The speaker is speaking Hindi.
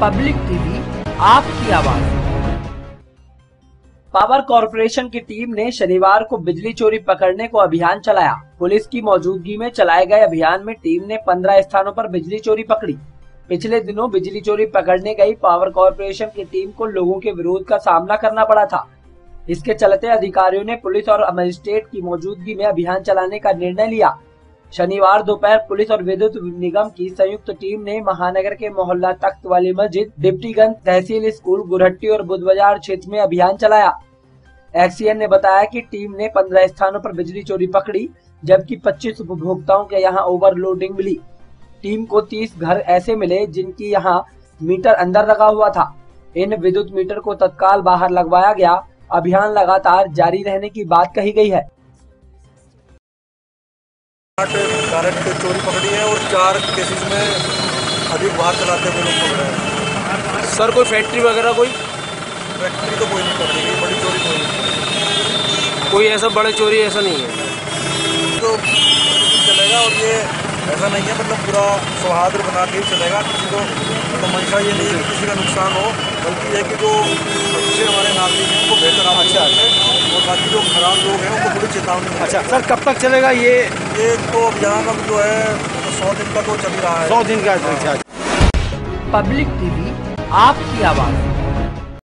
पब्लिक टीवी, आपकी आवाज। पावर कॉर्पोरेशन की टीम ने शनिवार को बिजली चोरी पकड़ने को अभियान चलाया। पुलिस की मौजूदगी में चलाए गए अभियान में टीम ने 15 स्थानों पर बिजली चोरी पकड़ी। पिछले दिनों बिजली चोरी पकड़ने गई पावर कॉर्पोरेशन की टीम को लोगों के विरोध का सामना करना पड़ा था। इसके चलते अधिकारियों ने पुलिस और मजिस्ट्रेट की मौजूदगी में अभियान चलाने का निर्णय लिया। शनिवार दोपहर पुलिस और विद्युत निगम की संयुक्त टीम ने महानगर के मोहल्ला तख्त वाली मस्जिद, डिप्टीगंज तहसील स्कूल, गुरहट्टी और बुध बाजार क्षेत्र में अभियान चलाया। एक्सीएन ने बताया कि टीम ने 15 स्थानों पर बिजली चोरी पकड़ी, जबकि 25 उपभोक्ताओं के यहां ओवरलोडिंग मिली। टीम को 30 घर ऐसे मिले जिनकी यहां मीटर अंदर लगा हुआ था। इन विद्युत मीटर को तत्काल बाहर लगवाया गया। अभियान लगातार जारी रहने की बात कही गई है। डायरेक्ट चोरी पकड़ी है और 4 केसेस में अधिक वाहन चलाते हुए लोग पकड़े हैं। सर कोई फैक्ट्री वगैरह फैक्ट्री तो कोई नहीं पकड़ी गई, बड़ी चोरी कोई नहीं। कोई ऐसा बड़ी चोरी ऐसा नहीं है तो चलेगा और ये ऐसा नहीं है, मतलब पूरा सौहार्द बना के ही चलेगा। किसी को तो मंशा ये नहीं है कि किसी का नुकसान हो, बल्कि ये कि जो अच्छे हमारे नागरिक हैं उनको बेहतर आवाज है और बाकी जो खराब लोग हैं उनको पूरी चेतावनी। अच्छा सर, कब तक चलेगा ये तो अभियान अब जो है 100 दिन का तो चल रहा है। 100 दिन का। पब्लिक टीवी, आपकी आवाज।